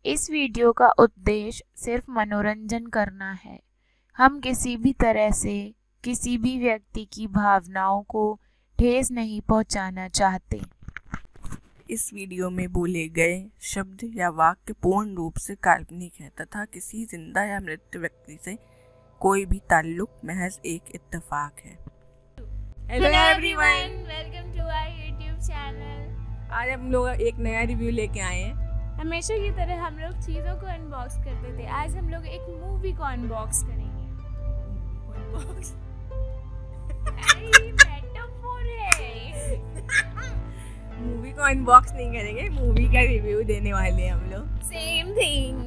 इस वीडियो का उद्देश्य सिर्फ मनोरंजन करना है। हम किसी भी तरह से किसी भी व्यक्ति की भावनाओं को ठेस नहीं पहुंचाना चाहते। इस वीडियो में बोले गए शब्द या वाक्य पूर्ण रूप से काल्पनिक है तथा किसी जिंदा या मृत व्यक्ति से कोई भी ताल्लुक महज एक इत्तेफाक है। Hello everyone, welcome to our YouTube channel. आज हम लोग एक नया रिव्यू लेके आए हैं। हमेशा की तरह हम लोग चीज़ों को अनबॉक्स करते थे। आज हम लोग एक मूवी को अनबॉक्स करेंगे। मेटाफोर है। मूवी को अनबॉक्स नहीं करेंगे, मूवी का रिव्यू देने वाले हैं हम लोग। Same thing.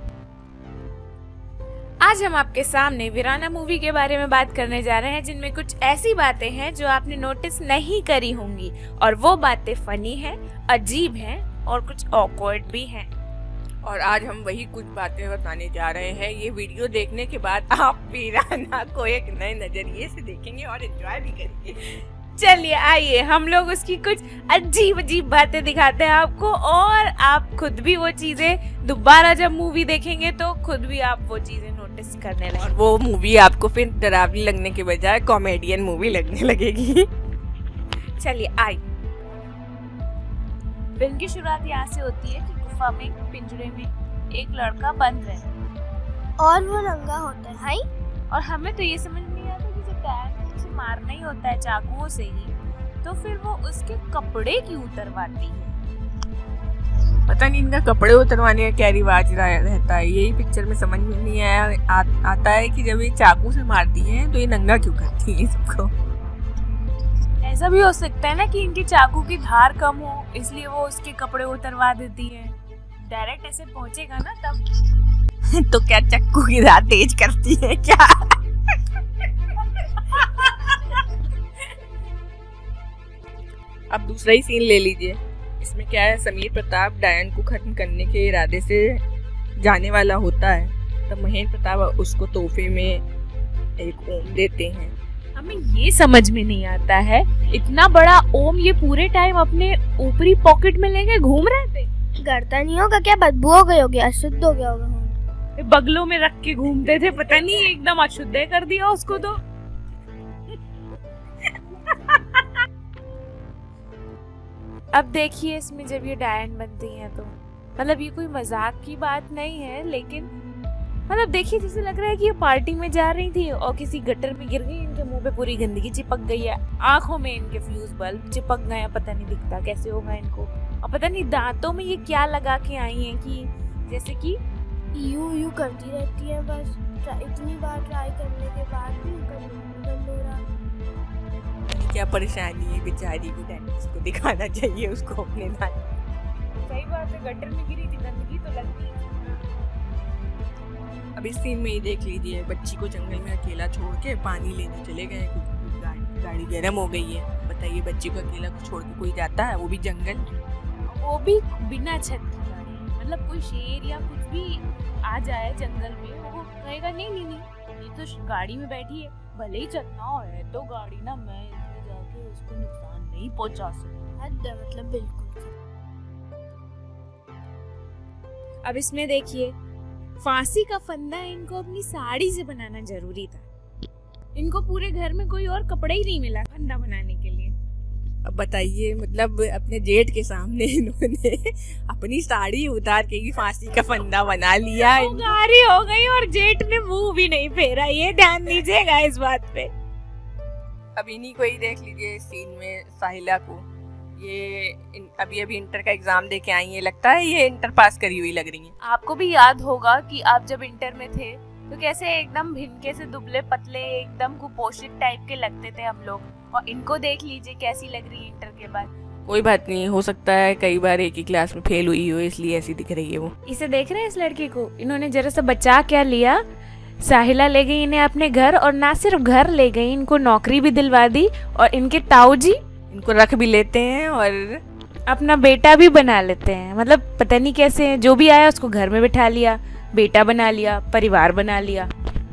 आज हम आपके सामने वीराना मूवी के बारे में बात करने जा रहे हैं, जिनमें कुछ ऐसी बातें हैं जो आपने नोटिस नहीं करी होंगी, और वो बातें फनी हैं, अजीब हैं और कुछ ऑकवर्ड भी हैं। और आज हम वही कुछ बातें बताने जा रहे हैं। ये वीडियो देखने के बाद आप वीराना को एक नए नजरिए से देखेंगे और एंजॉय भी करेंगे। चलिए आइए हम लोग उसकी कुछ अजीब अजीब बातें दिखाते हैं आपको, और आप खुद भी वो चीजें दोबारा जब मूवी देखेंगे तो खुद भी आप वो चीजें नोटिस करने लगेंगे। और वो मूवी आपको फिर डरावनी लगने के बजाय कॉमेडियन मूवी लगने लगेगी। चलिए आइए। फिल्म की शुरुआत यहाँ से होती है कि गुफा में पिंजरे में एक लड़का बंद है और वो नंगा होता है। हाय। और हमें तो ये समझ नहीं आता कि जब डैन को उसे मारना ही होता है चाकुओं से ही, तो फिर वो उसके कपड़े क्यों उतरवाती है। पता नहीं इनका कपड़े उतरवाने का क्या रिवाज रहता है। यही पिक्चर में समझ में नहीं आया आता है कि जब ये चाकू से मारती है तो ये नंगा क्यों करती है सबको। ऐसा भी हो सकता है ना कि इनकी चाकू की धार कम हो, इसलिए वो उसके कपड़े उतरवा देती है। डायरेक्ट ऐसे पहुंचेगा ना तब। तो क्या चाकू की धार तेज करती है क्या? अब दूसरा ही सीन ले लीजिए। इसमें क्या है, समीर प्रताप डायन को खत्म करने के इरादे से जाने वाला होता है, तब महेंद्र प्रताप उसको तोहफे में एक ओम देते हैं। हमें ये समझ में नहीं आता है, इतना बड़ा ओम ये पूरे टाइम अपने ऊपरी पॉकेट में लेके घूम रहे थे। गड़ता नहीं होगा क्या? बदबू हो गई होगी, अशुद्ध हो गया होगा। बगलों में रख के घूमते थे, पता नहीं एकदम अशुद्ध कर दिया उसको तो। अब देखिए इसमें जब ये डायन बनती हैं तो मतलब ये कोई मजाक की बात नहीं है, लेकिन मतलब देखिए जैसे लग रहा है कि ये पार्टी में जा रही थी और किसी गटर में गिर गई, इनके मुंह पे पूरी गंदगी चिपक गई है, आंखों में इनके फ्यूज बल्ब चिपक गए हैं, पता नहीं दिखता कैसे होगा इनको, और पता नहीं दांतों में ये क्या लगा के आई हैं कि जैसे कि यूं करती रहती है बस। इतनी बार ट्राई करने के बाद भी बंद हो रहा। क्या परेशानी है बेचारी को, डेंटिस्ट को दिखाना चाहिए उसको अपने दांत। सही बात है, गटर में गिरी थी, गंदगी तो लगती है। अब इस सीन में ही देख लीजिए, बच्ची को जंगल में अकेला छोड़ के पानी लेने चले गए। गाड़ी गर्म हो गई है। बताइए बच्ची को अकेला छोड़ के कोई जाता है, वो भी जंगल, वो भी बिना छत की गाड़ी। मतलब कोई शेर या कुछ भी आ जाए जंगल में, वो कहेगा नहीं नहीं नहीं, ये तो गाड़ी में बैठी है, भले ही छत ना है तो गाड़ी ना, मैं इसमें जाके उसको नुकसान नहीं पहुंचा सकती। मतलब बिल्कुल। अब इसमें देखिए फांसी का फंदा इनको अपनी साड़ी से बनाना जरूरी था। इनको पूरे घर में कोई और कपड़ा ही नहीं मिला फंदा बनाने के लिए। अब बताइए, मतलब अपने जेठ के सामने इन्होंने अपनी साड़ी उतार के ही फांसी का फंदा बना लिया। गारी हो गई और जेठ ने मुंह भी नहीं फेरा, ये ध्यान दीजिएगा इस बात पे। अब इन्हीं को ही देख लीजिए सीन में साहिला को, ये अभी इंटर का एग्जाम दे के आई है, लगता है ये इंटर पास करी हुई लग रही है। आपको भी याद होगा कि आप जब इंटर में थे तो कैसे एकदम भिनके से दुबले पतले एकदम कुपोषित टाइप के लगते थे हम लोग, और इनको देख लीजिए कैसी लग रही है इंटर के बाद। कोई बात नहीं, हो सकता है कई बार एक ही क्लास में फेल हुई हो, इसलिए ऐसी दिख रही है वो। इसे देख रहे हैं इस लड़की को, इन्होंने जरा सा बचा क्या लिया। साहिला ले गई इन्हें अपने घर, और ना सिर्फ घर ले गई, इनको नौकरी भी दिलवा दी, और इनके ताऊ जी इनको रख भी लेते हैं और अपना बेटा भी बना लेते हैं। मतलब पता नहीं कैसे, जो भी आया उसको घर में बिठा लिया, बेटा बना लिया, परिवार बना लिया।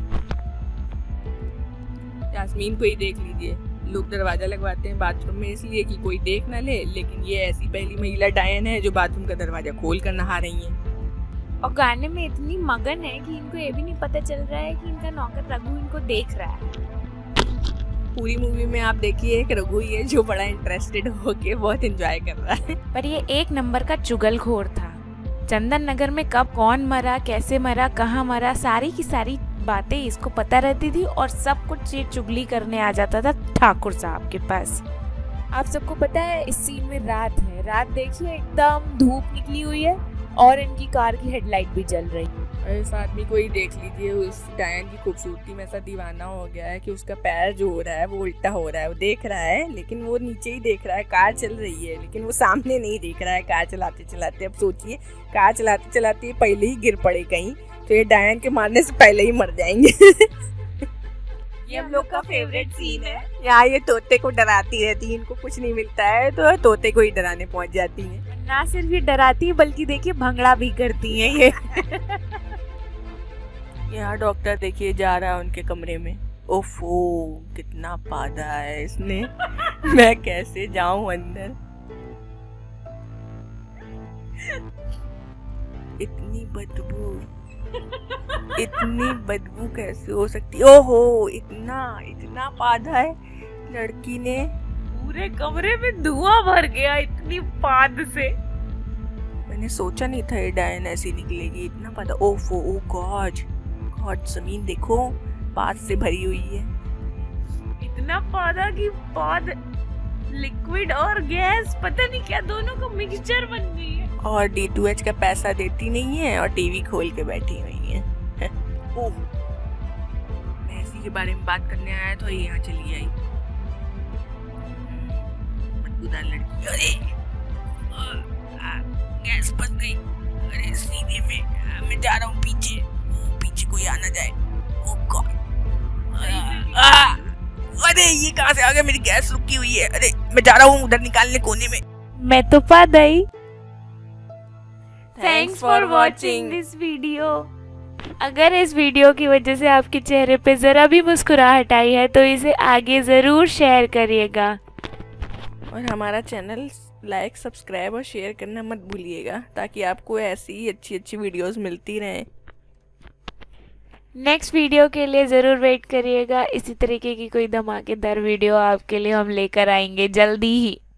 यास्मीन को ही देख लीजिए, लोग दरवाजा लगवाते हैं बाथरूम में इसलिए कि कोई देख ना ले, लेकिन ये ऐसी पहली महिला डायन है जो बाथरूम का दरवाजा खोल कर नहा रही है। और गाने में इतनी मगन है कि इनको ये भी नहीं पता चल रहा है कि इनका नौकर रघु इनको देख रहा है। पूरी मूवी में आप देखिए एक रघु ही है जो बड़ा इंटरेस्टेड होके बहुत एंजॉय कर रहा है। पर ये एक नंबर का चुगलखोर था। चंदन नगर में कब कौन मरा, कैसे मरा, कहाँ मरा, सारी की सारी बातें इसको पता रहती थी और सब कुछ ये चुगली करने आ जाता था ठाकुर साहब के पास। आप सबको पता है इस सीन में रात है। रात देखिए एकदम धूप निकली हुई है और इनकी कार की हेडलाइट भी जल रही है। इस आदमी को ही देख लीजिए, उस डायन की खूबसूरती में ऐसा दीवाना हो गया है कि उसका पैर जो हो रहा है वो उल्टा हो रहा है। वो देख रहा है लेकिन वो नीचे ही देख रहा है, कार चल रही है लेकिन वो सामने नहीं देख रहा है कार चलाते चलाते। अब सोचिए कार चलाते चलाते पहले ही गिर पड़े कहीं तो ये डायन के मारने से पहले ही मर जाएंगे। ये हम लोग का फेवरेट सीन है। यहाँ ये तोते को डराती रहती है, इनको कुछ नहीं मिलता है तो तोते को ही डराने पहुंच जाती है। ना सिर्फ ये डराती है बल्कि देखिए भंगड़ा भी करती है ये। यहाँ डॉक्टर देखिए जा रहा है उनके कमरे में। ओफो कितना पादा है इसने। मैं कैसे जाऊं अंदर। इतनी बदबू कैसे हो सकती है। ओहो इतना पादा है लड़की ने। पूरे कमरे में धुआं भर गया इतनी पाद से। मैंने सोचा नहीं था ये डायन ऐसी निकलेगी। इतना पादा। ओफो ओ गॉड जमीन देखो पाद से भरी हुई है। इतना पादा की पाद लिक्विड और गैस पता नहीं क्या दोनों का मिक्सचर बन गई है। और D2H का पैसा देती नहीं है और टीवी खोल के बैठी हुई है। ओह मैं इसी के बारे में बात करने आया तो यहाँ चली आई बदबूदार लड़की। अरे गैस बच गई। अरे सीधे में मैं जा रहा हूँ पीछे कोई आ ना जाए। ओह गॉड अरे ये कहाँ से आ गया। मेरी गैस रुकी हुई है। अरे मैं जा रहा हूँ उधर निकालने कोने में। मैं तो पादाई। Thanks for watching this video. अगर इस वीडियो की वजह से आपके चेहरे पे जरा भी मुस्कुराहट आई है तो इसे आगे जरूर शेयर करिएगा और हमारा चैनल लाइक सब्सक्राइब और शेयर करना मत भूलिएगा ताकि आपको ऐसी ही अच्छी वीडियोस मिलती रहें। नेक्स्ट वीडियो के लिए ज़रूर वेट करिएगा। इसी तरीके की कोई धमाकेदार वीडियो आपके लिए हम लेकर आएंगे जल्दी ही।